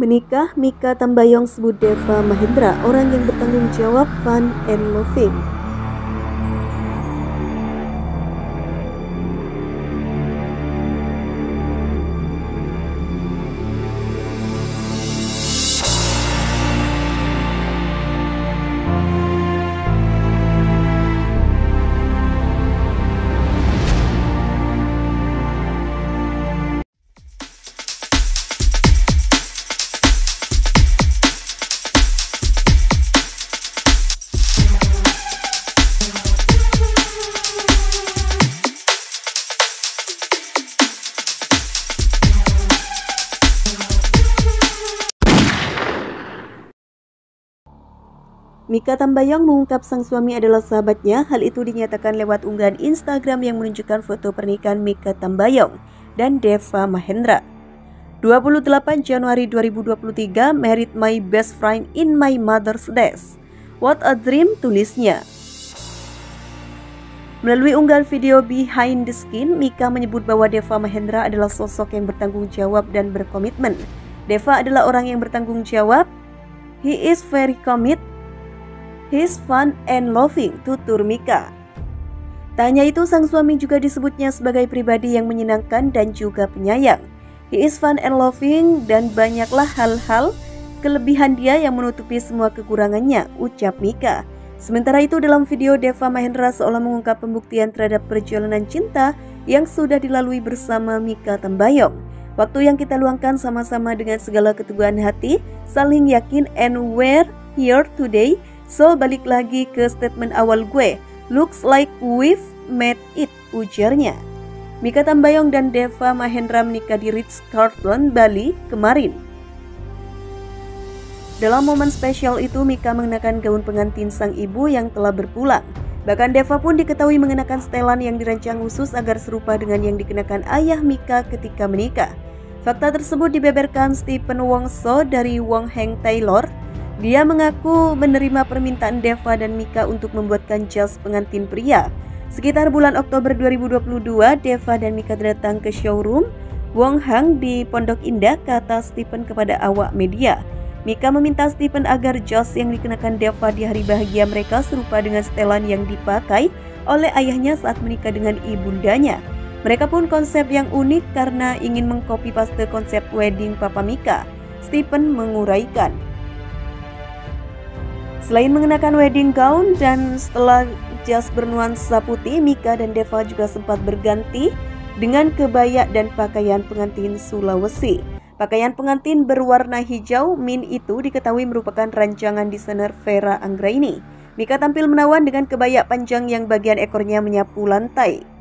Menikah, Mika Tambayong sebut Deva Mahendra orang yang bertanggung jawab, fun, and loving. Mika Tambayong mengungkap sang suami adalah sahabatnya. Hal itu dinyatakan lewat unggahan Instagram yang menunjukkan foto pernikahan Mika Tambayong dan Deva Mahendra. 28 Januari 2023, married my best friend in my mother's days. What a dream, tulisnya. Melalui unggahan video Behind the Skin, Mika menyebut bahwa Deva Mahendra adalah sosok yang bertanggung jawab dan berkomitmen. Deva adalah orang yang bertanggung jawab. He is very committed. He's fun and loving, tutur Mika. Tak hanya itu, sang suami juga disebutnya sebagai pribadi yang menyenangkan dan juga penyayang. He is fun and loving dan banyaklah hal-hal kelebihan dia yang menutupi semua kekurangannya, ucap Mika. Sementara itu, dalam video Deva Mahendra seolah mengungkap pembuktian terhadap perjalanan cinta yang sudah dilalui bersama Mika Tambayong. Waktu yang kita luangkan sama-sama dengan segala keteguhan hati, saling yakin, and we're here today. So balik lagi ke statement awal gue, looks like we've made it, ujarnya. Mika Tambayong dan Deva Mahendra menikah di Ritz-Carlton, Bali kemarin. Dalam momen spesial itu, Mika mengenakan gaun pengantin sang ibu yang telah berpulang. Bahkan Deva pun diketahui mengenakan setelan yang dirancang khusus agar serupa dengan yang dikenakan ayah Mika ketika menikah. Fakta tersebut dibeberkan Stephen Wong So dari Wong Heng Taylor. Dia mengaku menerima permintaan Deva dan Mika untuk membuatkan jas pengantin pria. Sekitar bulan Oktober 2022, Deva dan Mika datang ke showroom Wong Hang di Pondok Indah, kata Stephen kepada awak media. Mika meminta Stephen agar jas yang dikenakan Deva di hari bahagia mereka serupa dengan setelan yang dipakai oleh ayahnya saat menikah dengan ibundanya. Mereka pun konsep yang unik karena ingin mengcopy paste konsep wedding Papa Mika. Stephen menguraikan. Selain mengenakan wedding gown dan setelah jas bernuansa putih, Mika dan Deva juga sempat berganti dengan kebaya dan pakaian pengantin Sulawesi. Pakaian pengantin berwarna hijau mint itu diketahui merupakan rancangan desainer Vera Anggraini. Mika tampil menawan dengan kebaya panjang yang bagian ekornya menyapu lantai.